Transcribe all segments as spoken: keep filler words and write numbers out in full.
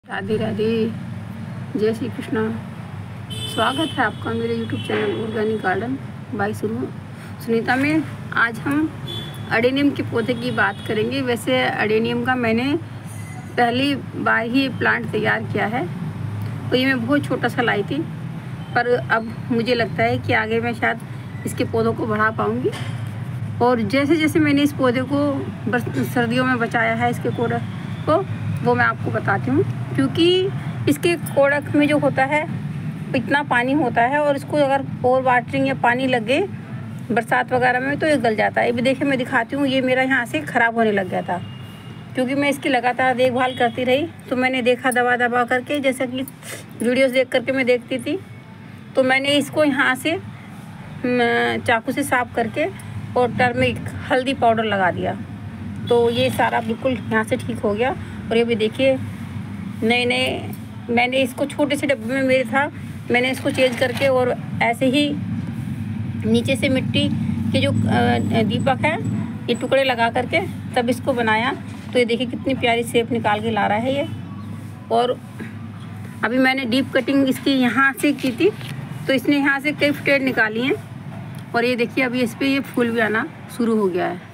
राधे राधे, जय श्री कृष्णा। स्वागत है आपका मेरे YouTube channel organic garden by Sunita में। आज हम अडेनियम के पौधे की बात करेंगे। वैसे अडेनियम का मैंने पहली बार ही प्लांट तैयार किया है, तो ये मैं बहुत छोटा सा लाई थी, पर अब मुझे लगता है कि आगे मैं शायद इसके पौधों को बढ़ा पाऊँगी। और जैसे जैसे मैंने इस पौधे को सर्दियों में बचाया है, इसके कोड़क को, वो मैं आपको बताती हूँ। क्योंकि इसके कोड़क में जो होता है इतना पानी होता है, और इसको अगर ओवर वाटरिंग या पानी लगे बरसात वगैरह में तो ये गल जाता है। ये भी देखिए, मैं दिखाती हूँ। ये मेरा यहाँ से ख़राब होने लग गया था, क्योंकि मैं इसकी लगातार देखभाल करती रही। तो मैंने देखा दबा दबा करके, जैसे कि वीडियोस देख करके मैं देखती थी, तो मैंने इसको यहाँ से चाकू से साफ करके और टर्मरिक हल्दी पाउडर लगा दिया, तो ये सारा बिल्कुल यहाँ से ठीक हो गया। और ये भी देखिए, नए नए मैंने इसको छोटे से डब्बे में मेरे था, मैंने इसको चेंज करके और ऐसे ही नीचे से मिट्टी के जो दीपक है ये टुकड़े लगा करके तब इसको बनाया। तो ये देखिए कितनी प्यारी शेप निकाल के ला रहा है ये। और अभी मैंने डीप कटिंग इसकी यहाँ से की थी, तो इसने यहाँ से कई फ्लेट निकाली हैं। और ये देखिए, अभी इस पर ये फूल भी आना शुरू हो गया है।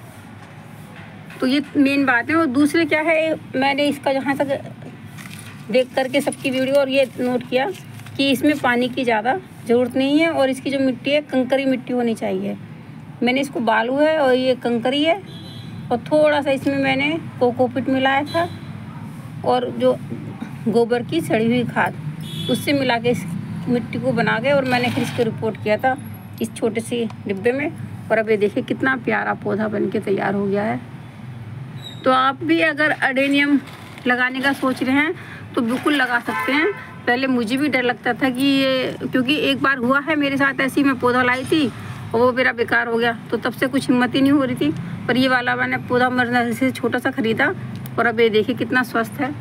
तो ये मेन बात है। और दूसरे क्या है, मैंने इसका जहाँ तक देख करके सबकी वीडियो और ये नोट किया कि इसमें पानी की ज़्यादा ज़रूरत नहीं है, और इसकी जो मिट्टी है कंकरी मिट्टी होनी चाहिए। मैंने इसको बालू है और ये कंकरी है, और थोड़ा सा इसमें मैंने कोकोपीट मिलाया था, और जो गोबर की सड़ी हुई खाद उससे मिला के इस मिट्टी को बना के, और मैंने फिर इसको रिपोर्ट किया था इस छोटे से डिब्बे में। और अब ये देखिए कितना प्यारा पौधा बन के तैयार हो गया है। तो आप भी अगर अडेनियम लगाने का सोच रहे हैं तो बिल्कुल लगा सकते हैं। पहले मुझे भी डर लगता था कि ये, क्योंकि एक बार हुआ है मेरे साथ ऐसी, मैं पौधा लाई थी और वो मेरा बेकार हो गया, तो तब से कुछ हिम्मत ही नहीं हो रही थी। पर ये वाला मैंने पौधा मरना से छोटा सा ख़रीदा, और अब ये देखिए कितना स्वस्थ है।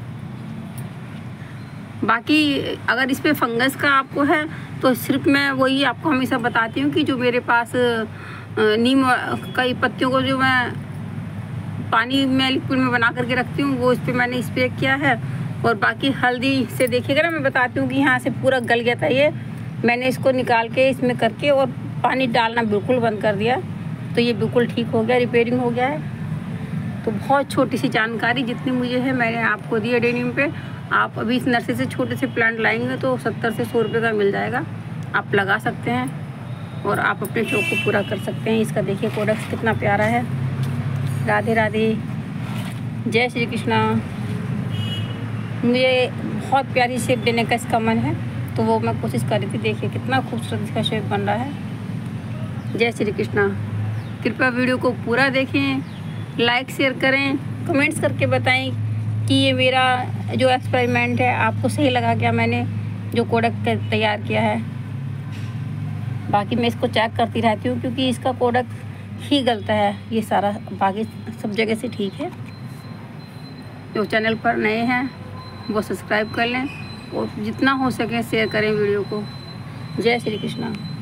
बाकी अगर इस पर फंगस का आपको है तो सिर्फ मैं वही आपको हमेशा बताती हूँ कि जो मेरे पास नीम कई पत्तियों को जो मैं पानी में लिक्विड में बना करके रखती हूँ, वो इस पर मैंने स्प्रे किया है। और बाकी हल्दी से देखिएगा ना, मैं बताती हूँ कि यहाँ से पूरा गल गया था ये, मैंने इसको निकाल के इसमें करके और पानी डालना बिल्कुल बंद कर दिया, तो ये बिल्कुल ठीक हो गया, रिपेयरिंग हो गया है। तो बहुत छोटी सी जानकारी जितनी मुझे है मैंने आपको दी अडेनियम पे। आप अभी इस नर्सरी से छोटे से प्लांट लाएंगे तो सत्तर से सौ रुपये का मिल जाएगा, आप लगा सकते हैं और आप अपने शौक को पूरा कर सकते हैं। इसका देखिए प्रोडक्ट कितना प्यारा है। राधे राधे, जय श्री कृष्णा। मुझे बहुत प्यारी शेप देने का इसका मन है, तो वो मैं कोशिश कर रही थी। देखिए कितना खूबसूरत इसका शेप बन रहा है। जय श्री कृष्णा। कृपया वीडियो को पूरा देखें, लाइक शेयर करें, कमेंट्स करके बताएं कि ये मेरा जो एक्सपेरिमेंट है आपको सही लगा क्या, मैंने जो प्रोडक्ट तैयार किया है। बाकी मैं इसको चेक करती रहती हूँ, क्योंकि इसका प्रोडक्ट ही गलता है, ये सारा बाकी सब जगह से ठीक है। जो चैनल पर नए हैं वो सब्सक्राइब कर लें, और जितना हो सके शेयर करें वीडियो को। जय श्री कृष्णा।